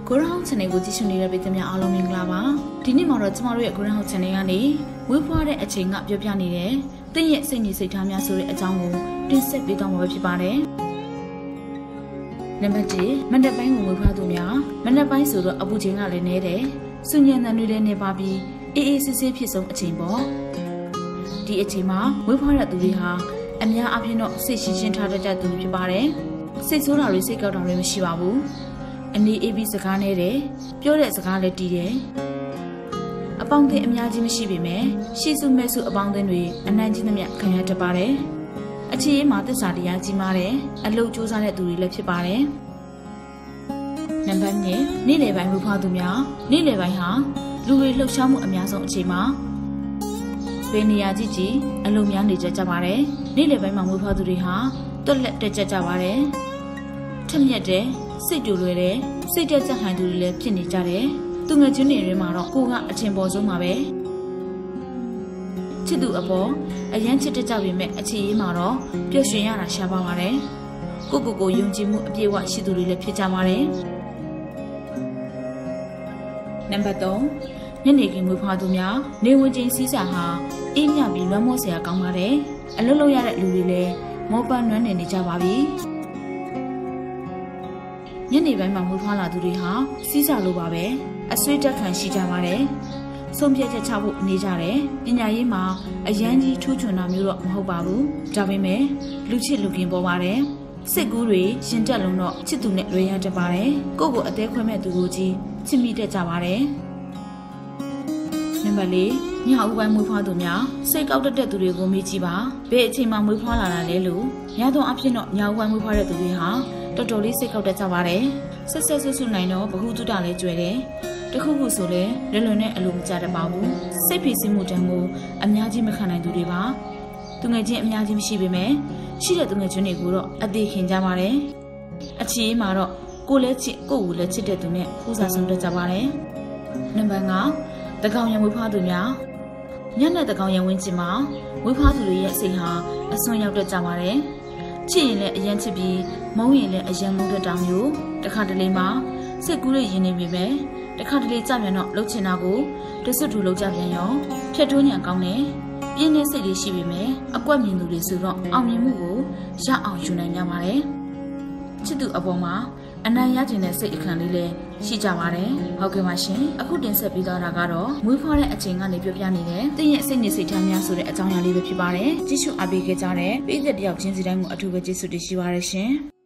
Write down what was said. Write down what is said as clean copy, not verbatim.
Ground channel ကိုကြည့်ရှုနေတဲ့ပြည်သူများအားလုံးမင်္ဂလာပါဒီနေ့မှာတော့ကျမတို့ရဲ့ Ground channel ကနေဝေးဖွားတဲ့အချိန်ကပြောပြနေတဲ့သင်ရဲ့စိတ်ညစ်စိတ်ထားများဆိုတဲ့အကြောင်းကိုတင်ဆက်ပေးသွားမှာဖြစ်ပါတယ်နံပါတ်1မနက်ပိုင်းကိုဝေးဖွားသူများမနက်ပိုင်းဆိုတော့အပူချိန်ကလည်းနည်းတယ်စဉ္ညာဏ်တွေလည်းနေပါပြီးအေးအေးဆေးဆေးဖြစ်ဆုံးအချိန်ပေါ့ဒီအချိန်မှာဝေးဖွားတဲ့သူတွေဟာအများအပြားတော့စိတ်ရှင်းထားတတ်တဲ့သူဖြစ်ပါတယ်စိတ်ဆိုးတာတွေစိတ်ကောက်တာတွေမရှိပါဘူးအနေအေးပြီးစကားနဲ့တယ်ပြောတဲ့စကားလည်းတီးတယ်အပေါင်းအသင်းအများကြီးမရှိပေမဲ့ရှေ့စုမဲစုအပေါင်းအသင်းတွေအနှံ့ကြီးသမျှခံရတတ်ပါတယ်အခြေအေးမှာသစ္စာတရားကြီးမားတယ်အလုပ်ကြိုးစားတဲ့သူတွေလည်းဖြစ်ပါတယ်နံပါတ်2နေ့လယ်ပိုင်းဝေးဖွားသူများနေ့လယ်ပိုင်းဟာလူတွေလှုပ်ရှားမှုအများဆုံးအချိန်မှာဘယ်နေရာကြည့်အလုံးများနေကြပါတယ်နေ့လယ်ပိုင်းမှာဝေးဖွားသူတွေဟာတွက်လက်တက်ကြပါတယ်ထက်မြက်တဲ့စိတ်တူလွယ်တဲ့စိတ်တက်ကြဟန်သူတွေလည်းဖြစ်နေကြတယ်သူငယ်ချင်းတွေထဲမှာတော့ကိုကအထင်ပေါ်ဆုံးပါပဲချစ်သူအပေါ်အရန်ချစ်တတ်ကြပေမဲ့အခြေအေးမှာတော့ပျော်ရွှင်ရတာရှားပါပါတယ်ကိုယုံကြည်မှုအပြည့်အဝရှိသူတွေလည်းဖြစ်ကြပါတယ်နံပါတ်3ညနေခင်းမွေးဖွားသူများနေဝင်ချင်းစီးစာဟာအေးမြပြီးလွမ်းမိုးစရာကောင်းပါတယ်အလုပ်လုပ်ရတဲ့လူတွေလည်းမောပန်းနွမ်းနေကြပါပြီညနေပိုင်းမှာမွေးဖွားလာသူတွေဟာစီးစာလိုပါပဲအဆွေးတက်ခံရှိကြပါတယ်ဆုံးဖြတ်ချက်ချဖို့နေကြတယ်ပညာရေးမှာအရန်ကြီးထူးချွန်တာမျိုးတော့မဟုတ်ပါဘူးဒါပေမဲ့လူချစ်လူခင်ပေါ်ပါတယ်စစ်ကူးတွေရှင်တက်လုံးတော့ချစ်သူနဲ့လွယ်ရတတ်ပါတယ်ကိုယ့်ကိုအသေးခွဲမဲ့သူကိုကြီးချစ်မိတတ်ကြပါတယ်နံပါတ်4ညဦးပိုင်းမွေးဖွားသူများစိတ်ကောက်တတ်တဲ့သူတွေကိုမေးကြည့်ပါဘယ်အချိန်မှမွေးဖွားလာတာလဲလို့ညသောအဖြစ်တော့ညဦးပိုင်းမွေးဖွားတဲ့သူတွေဟာတော်တော်လေးစိတ်ကောက်တတ်ကြပါတယ်ဆက်ဆက်ဆွနိုင်တော့ဘ ഹു တုတလည်းကျွဲတယ်တခုခုဆိုလဲလွယ်လွယ်နဲ့အလိုမကျတတ်ပါဘူးစိတ်ဖိစီးမှုတန်းကိုအများကြီးမခံနိုင်သူတွေပါသူငယ်ချင်းအများကြီးမရှိပေမဲ့ရှိတဲ့သူငယ်ချင်းတွေကိုတော့အသေးခင်ကြပါတယ်အခြေအေးမှာတော့ကိုလည်းချစ်ကိုကိုလည်းချစ်တဲ့သူနဲ့ဖူးစာဆုံးတတ်ကြပါတယ်နံပါတ်5တကောင်ရံဝေးဖွားသူများညနေတကောင်ရံဝင်းချင်မှာဝေးဖွားသူတွေရဲ့စိတ်ဟာအစွန်းရောက်တတ်ကြပါတယ်ချစ်ရင်လည်းအရန်ချစ်ပြီးမုန်းရင်လည်းအရန်မုန်းတတ်တာမျိုးတခါတလေမှာစိတ်ကူးရရင်နေပြီပဲတခါတလေကြပြန်တော့လှုပ်ချင်တာကိုတစွတ်ထူလှုပ်ကြပြန်ရောဖြတ်ထိုးညံကောင်းတယ်ပြင်းတဲ့စိတ်တွေရှိပေမဲ့အကွက်မြင်သူတွေဆိုတော့အောင်မြင်မှုကိုရအောင်ယူနိုင်ကြပါတယ်ချစ်သူအပေါ်မှာအနိုင်ရခြင်းတဲ့စိတ်အခမ်းလေးလည်းရှိကြပါတယ်ဟုတ်ကဲ့ပါရှင်အခုတင်ဆက်ပြီးတော့တာကတော့မွေးဖွားတဲ့အချိန်ကနေပြောပြနေတဲ့တင်းရဲ့စိတ်နေစိတ်ထားများဆိုတဲ့အကြောင်းအရာလေးပဲဖြစ်ပါတယ်ကြည့်ရှုအားပေးခဲ့ကြတဲ့ပရိသတ်တယောက်ချင်းစီတိုင်းကိုအထူးပဲကျေးဇူးတင်ရှိပါရရှင်